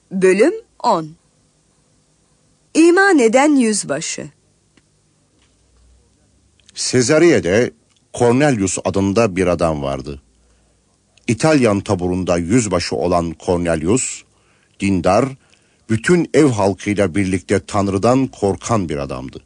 Bölüm 10. İman eden yüzbaşı. Sezariye'de Cornelius adında bir adam vardı. İtalyan taburunda yüzbaşı olan Cornelius, dindar, bütün ev halkıyla birlikte Tanrı'dan korkan bir adamdı.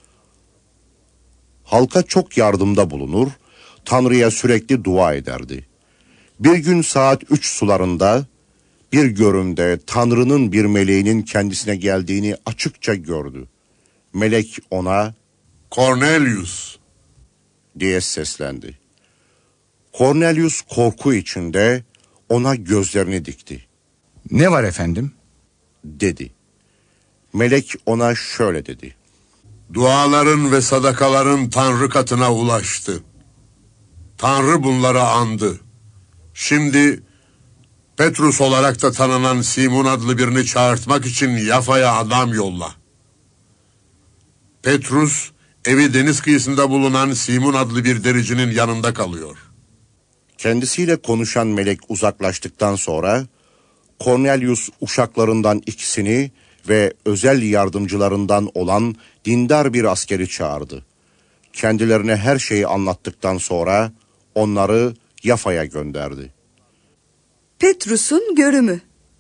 Halka çok yardımda bulunur, Tanrı'ya sürekli dua ederdi. Bir gün saat 3 sularında bir görümde Tanrı'nın bir meleğinin kendisine geldiğini açıkça gördü. Melek ona Cornelius diye seslendi. Cornelius korku içinde ona gözlerini dikti. Ne var efendim? Dedi. Melek ona şöyle dedi. Duaların ve sadakaların Tanrı katına ulaştı. Tanrı bunları andı. Şimdi Petrus olarak da tanınan Simon adlı birini çağırtmak için Yafa'ya adam yolla. Petrus evi deniz kıyısında bulunan Simon adlı bir dericinin yanında kalıyor. Kendisiyle konuşan melek uzaklaştıktan sonra Cornelius uşaklarından ikisini ve özel yardımcılarından olan dindar bir askeri çağırdı. Kendilerine her şeyi anlattıktan sonra onları Yafa'ya gönderdi. Petrus'un görümü.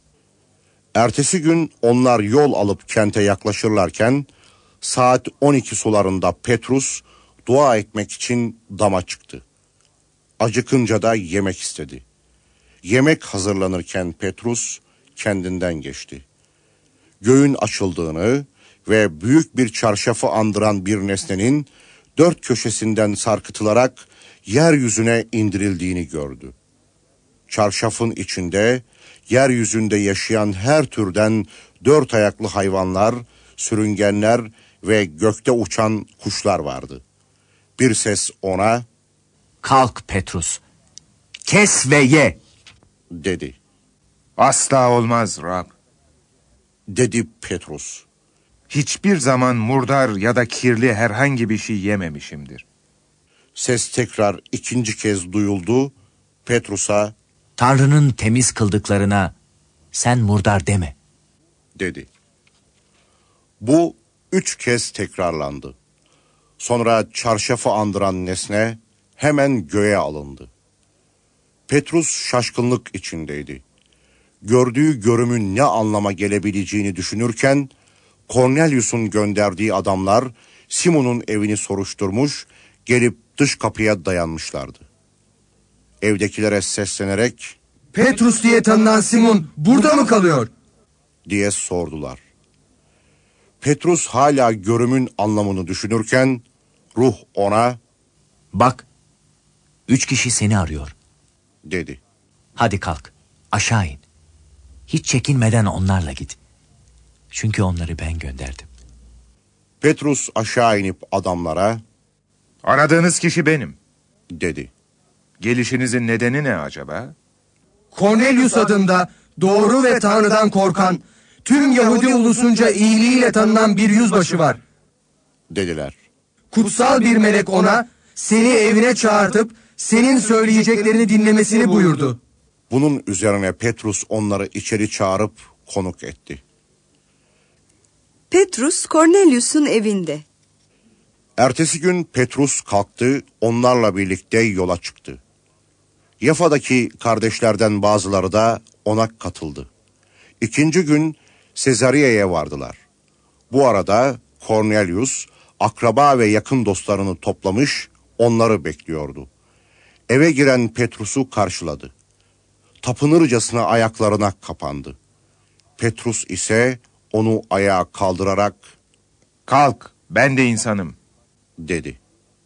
Ertesi gün onlar yol alıp kente yaklaşırlarken saat 12 sularında Petrus dua etmek için dama çıktı. Acıkınca da yemek istedi. Yemek hazırlanırken Petrus kendinden geçti. Göğün açıldığını ve büyük bir çarşafı andıran bir nesnenin dört köşesinden sarkıtılarak yeryüzüne indirildiğini gördü. Çarşafın içinde yeryüzünde yaşayan her türden dört ayaklı hayvanlar, sürüngenler ve gökte uçan kuşlar vardı. Bir ses ona, "Kalk Petrus, kes ve ye," dedi. Asla olmaz Rab. Dedi Petrus. Hiçbir zaman murdar ya da kirli herhangi bir şey yememişimdir. Ses tekrar ikinci kez duyuldu. Petrus'a, "Tanrı'nın temiz kıldıklarına sen murdar deme," dedi. Bu 3 kez tekrarlandı. Sonra çarşafı andıran nesne hemen göğe alındı. Petrus şaşkınlık içindeydi. Gördüğü görümün ne anlama gelebileceğini düşünürken Cornelius'un gönderdiği adamlar Simon'un evini soruşturmuş, gelip dış kapıya dayanmışlardı. Evdekilere seslenerek Petrus diye tanınan Simon burada mı kalıyor diye sordular. Petrus hala görümün anlamını düşünürken ruh ona "Bak, 3 kişi seni arıyor. dedi. Hadi kalk, aşağı in. Hiç çekinmeden onlarla git. Çünkü onları ben gönderdim." Petrus aşağı inip adamlara Aradığınız kişi benim. dedi. Gelişinizin nedeni ne acaba? Cornelius adında doğru ve Tanrı'dan korkan, tüm Yahudi ulusunca iyiliğiyle tanınan bir yüzbaşı var. Dediler. Kutsal bir melek ona seni evine çağırtıp senin söyleyeceklerini dinlemesini buyurdu. Bunun üzerine Petrus onları içeri çağırıp konuk etti. Petrus Cornelius'un evinde. Ertesi gün Petrus kalktı, onlarla birlikte yola çıktı. Yafa'daki kardeşlerden bazıları da ona katıldı. İkinci gün Sezariye'ye vardılar. Bu arada Cornelius, akraba ve yakın dostlarını toplamış, onları bekliyordu. Eve giren Petrus'u karşıladı. Tapınırcasına ayaklarına kapandı. Petrus ise onu ayağa kaldırarak Kalk, ben de insanım. dedi.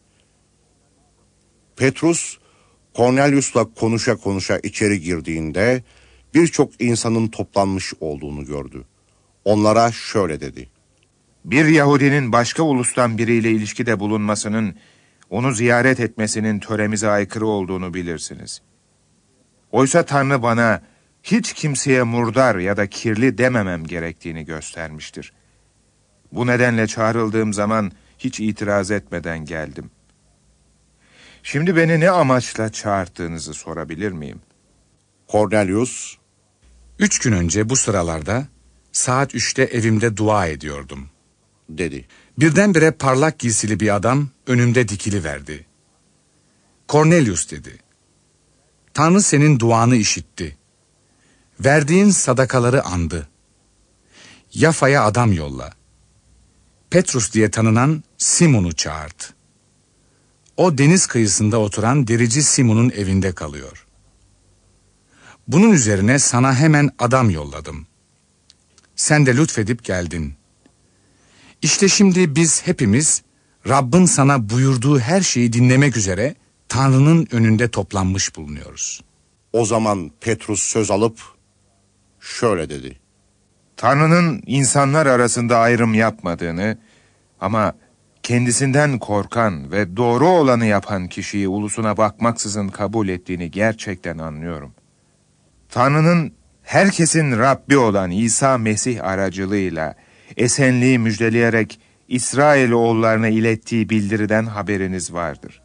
Petrus, Cornelius'la konuşa konuşa içeri girdiğinde birçok insanın toplanmış olduğunu gördü. Onlara şöyle dedi. Bir Yahudinin başka ulustan biriyle ilişkide bulunmasının, onu ziyaret etmesinin töremize aykırı olduğunu bilirsiniz. Oysa Tanrı bana hiç kimseye murdar ya da kirli dememem gerektiğini göstermiştir. Bu nedenle çağrıldığım zaman hiç itiraz etmeden geldim. Şimdi beni ne amaçla çağırttığınızı sorabilir miyim? Cornelius, 3 gün önce bu sıralarda saat 3'te evimde dua ediyordum. Dedi. Birdenbire parlak giysili bir adam önümde dikiliverdi. Cornelius dedi. Tanrı senin duanı işitti. Verdiğin sadakaları andı. Yafa'ya adam yolla. Petrus diye tanınan Simon'u çağırt. O deniz kıyısında oturan derici Simon'un evinde kalıyor. Bunun üzerine sana hemen adam yolladım. Sen de lütfedip geldin. İşte şimdi biz hepimiz Rabbin sana buyurduğu her şeyi dinlemek üzere Tanrı'nın önünde toplanmış bulunuyoruz. O zaman Petrus söz alıp şöyle dedi. Tanrı'nın insanlar arasında ayrım yapmadığını ama kendisinden korkan ve doğru olanı yapan kişiyi ulusuna bakmaksızın kabul ettiğini gerçekten anlıyorum. Tanrı'nın herkesin Rabbi olan İsa Mesih aracılığıyla esenliği müjdeleyerek İsrailoğullarına ilettiği bildiriden haberiniz vardır.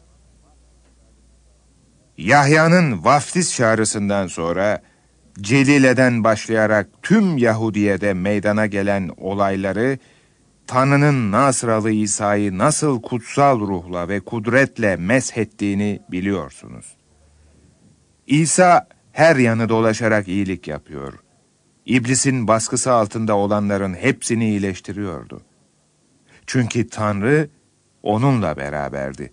Yahya'nın vaftiz çağrısından sonra Celile'den başlayarak tüm Yahudiye'de meydana gelen olayları, Tanrı'nın Nasralı İsa'yı nasıl kutsal ruhla ve kudretle meshettiğini biliyorsunuz. İsa her yanı dolaşarak iyilik yapıyor. İblisin baskısı altında olanların hepsini iyileştiriyordu. Çünkü Tanrı onunla beraberdi.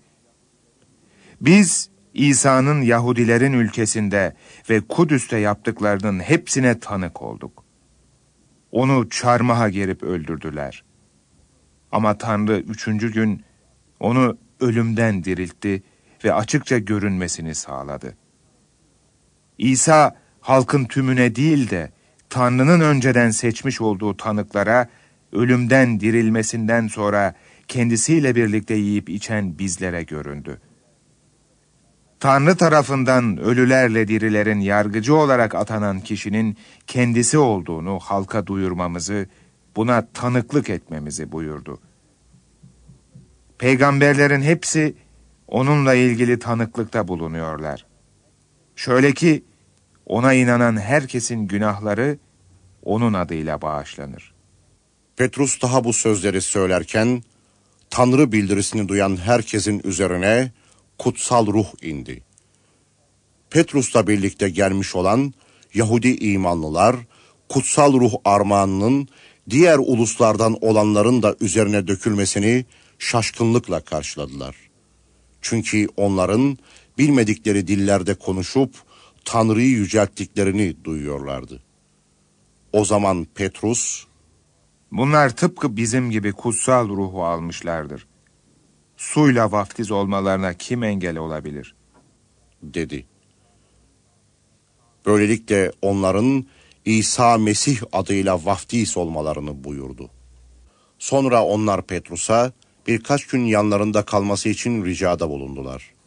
Biz İsa'nın Yahudilerin ülkesinde ve Kudüs'te yaptıklarının hepsine tanık olduk. Onu çarmıha gerip öldürdüler. Ama Tanrı 3. gün onu ölümden diriltti ve açıkça görünmesini sağladı. İsa halkın tümüne değil de Tanrı'nın önceden seçmiş olduğu tanıklara ölümden dirilmesinden sonra kendisiyle birlikte yiyip içen bizlere göründü. Tanrı tarafından ölülerle dirilerin yargıcı olarak atanan kişinin kendisi olduğunu halka duyurmamızı, buna tanıklık etmemizi buyurdu. Peygamberlerin hepsi onunla ilgili tanıklıkta bulunuyorlar. Şöyle ki, ona inanan herkesin günahları onun adıyla bağışlanır. Petrus daha bu sözleri söylerken Tanrı bildirisini duyan herkesin üzerine kutsal ruh indi. Petrus'la birlikte gelmiş olan Yahudi imanlılar kutsal ruh armağanının diğer uluslardan olanların da üzerine dökülmesini şaşkınlıkla karşıladılar. Çünkü onların bilmedikleri dillerde konuşup Tanrı'yı yücelttiklerini duyuyorlardı. O zaman Petrus, bunlar tıpkı bizim gibi kutsal ruhu almışlardır. Suyla vaftiz olmalarına kim engel olabilir? dedi. Böylelikle onların İsa Mesih adıyla vaftiz olmalarını buyurdu. Sonra onlar Petrus'a birkaç gün yanlarında kalması için ricada bulundular.